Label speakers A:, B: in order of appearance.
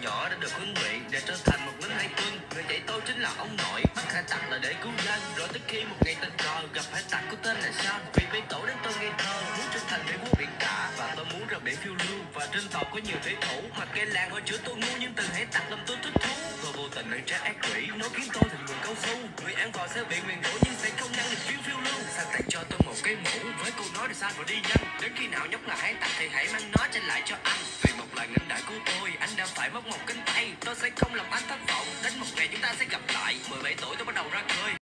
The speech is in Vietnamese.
A: nhỏ đã được huấn luyện để trở thành một lính hải quân. Người dạy tôi chính là ông nội, bắt hải tặc là để cứu dân. Rồi tới khi một ngày tình cờ gặp hải tặc có tên là Sam, vì bị tổ đến tôi ngây thơ muốn trở thành vị vua biển cả. Và tôi muốn ra biển phiêu lưu, và trên tàu có nhiều thủy thủ. Mặc cây làng họ chửi tôi ngu, nhưng từng hải tặc làm tôi thích thú. Tôi vô tình bị trái ác quỷ, nó khiến tôi thành người cao su. Người ăn cò sẽ bị nguyền rủa nhưng sẽ không năng lực chuyên phiêu lưu. Sang tặng cho tôi một cái mũ với câu nói để sao và đi nhanh. Đến khi nào nhóc là hải tặc thì hãy mang nó trả lại cho anh. Vì một lời ngân đại của tôi, anh đã phải mất một cánh tay. Tôi sẽ không làm anh thất vọng. Đến một ngày chúng ta sẽ gặp lại. 17 tuổi tôi bắt đầu ra khơi.